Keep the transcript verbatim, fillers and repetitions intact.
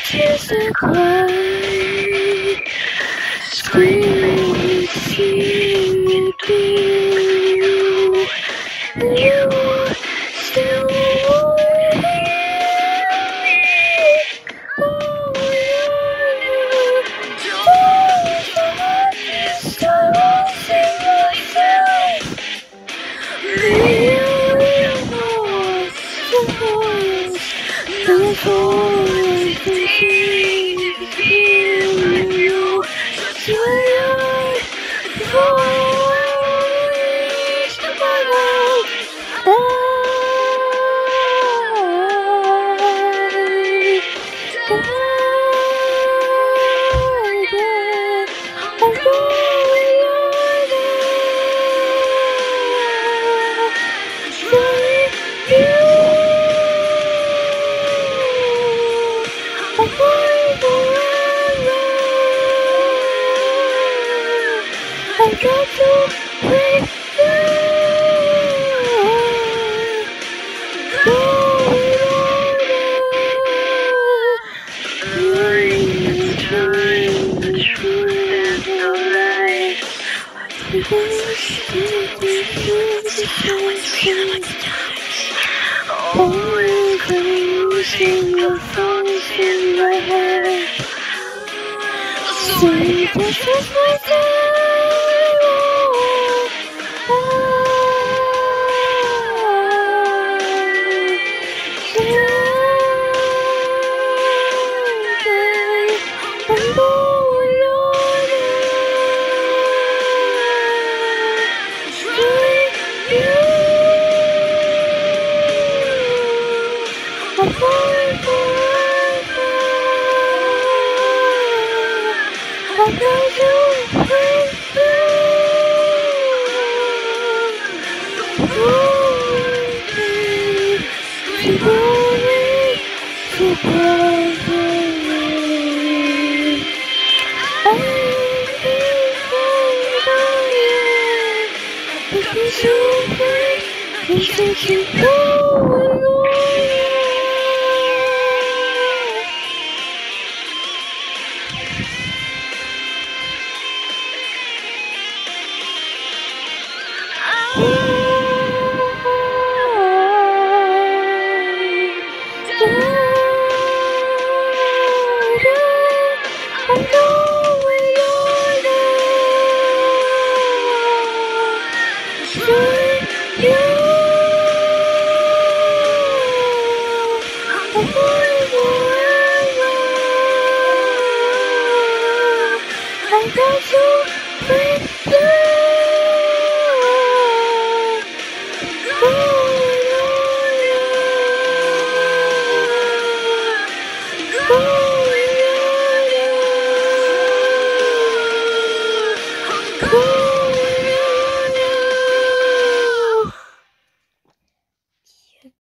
tears and cry, screaming to see me through. You still won't hear me. Oh, you don't stop this time. I'll save myself. Leave the voice, the voice to hear you. Tired voice to my love. I got to break the truth and the lies. Always losing the thoughts in my head. So you can trust myself. You